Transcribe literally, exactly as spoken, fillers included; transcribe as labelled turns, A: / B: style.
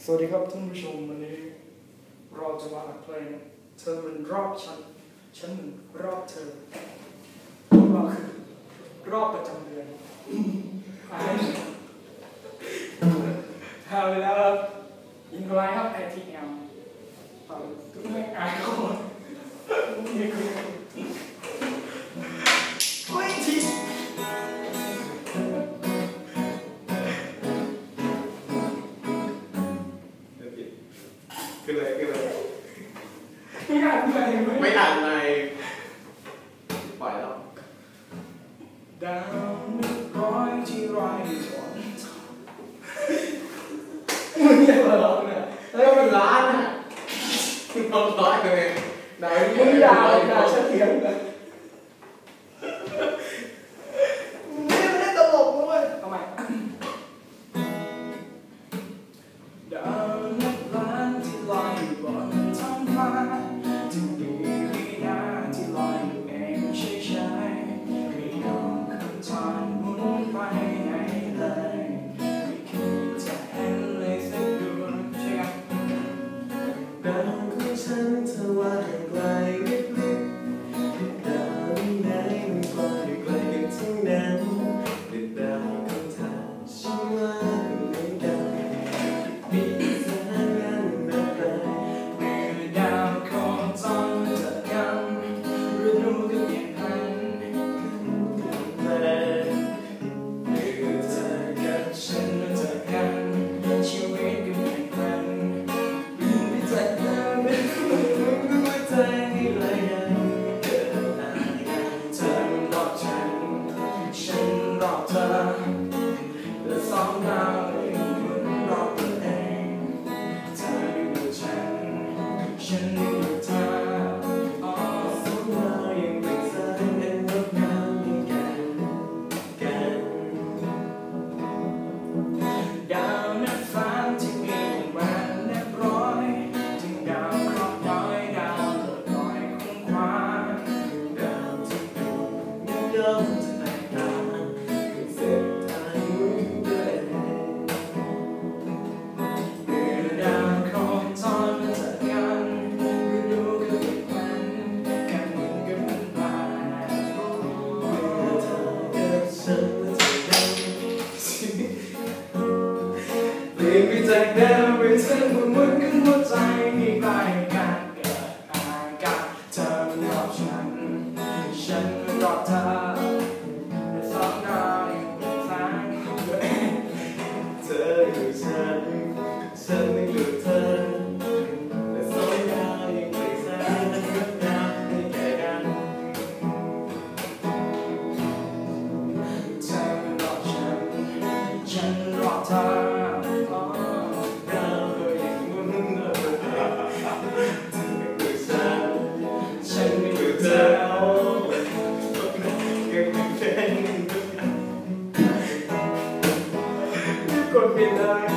A: สวัสดีครับท่านผู้ชมวันนี้เราจะมาอัดเพลงเธอมันรอบฉันฉันมันรอบเธอก็คือรอบประจำเดือนหาไปแล้วครับอินโทรไลท์ครับไอทีเอ็มทุกเรื่องอ่านข้อมูลนี่คือโอ้ยที
B: คืออะไรคืออะไร
A: ไม่อ่านใน
B: ไม่อ่านในปล่อยแล้ว
A: ดาวนึกร้อยที่ไรถอนมึงยังมาหลอกเนี่ย
B: แล้วมันร้านอ่ะร้อนร้อยเลยดาว
A: มึงด่าด่าเฉลียงเลยไม่ได้ตลกด้วยทำไมดาวนับล้านที่ลอยอยู่บนท้องฟ้าถึงดีดีนาที่ลอยอยู่เองเฉยๆไม่ยอมคำทานหมุนไปไหนเลยไม่คิดจะเห็นเลยสักดวงใช่ไหม
C: ดาวของฉันเธอว่าไกลลิบลิบดาวไหนมันกว้างไกลกันทั้งนั้นแต่ดาวของเธอฉันว่าเหมือนกันมีสายงานนับไป
A: เมื่อดาวโคจรเจอกันฤดูก็เปลี่ยนพัน
C: แต่
A: เมื่อเธอกับฉันมาเจอกันชีวิตก็เปลี่ยนพันลืมไปจากเดิมเป็นคนหัวใจให้ลอยน้ำเกิดอะไรเธอรอบฉันฉันรอบเธอและสองดาวยังหมุนรอบตัวเองเธออยู่ฉันฉันอยู่เธออ๋อ
C: สองเรายังเป็นสายแห่งงดงามเหมือนกันกัน
A: ดาวนับฟ้าที่มีวันนับร้อยถึงดาวเคราะห์น้อยดาวโลดลอยคงคว้า
C: ดาวที่ดูยังย่อมจะแตกต่างเป็นเส้นทางหมุนตัวเอง
A: เมื่อดาวโคจรมาเจอกันฤดูก็เปลี่ยนพันการหมุนก็หมุนไป
C: เมื่อเธอกับฉันมาเจอกัน
A: เปลี่ยนไปจากเดิมเป็นเส้นหมุนหมุนขึ้นหัวใจให้ใกล้กันเกิดอาการเธอรอบฉันฉันรอบเธอและสองดาวยังเป็นแสงของตัวเอง
C: เธออยู่ฉันฉันยังอยู่เธอและสองดาวยังเป็นแสงงดงามให้แก่กัน
A: เธอรอบฉันฉันรอบเธออ๋อ
C: ดาวก็ยังหมุนรอบตัวเองเธออยู่ฉันฉันยังอยู่เธอยังเป็น
A: กดปิดเลย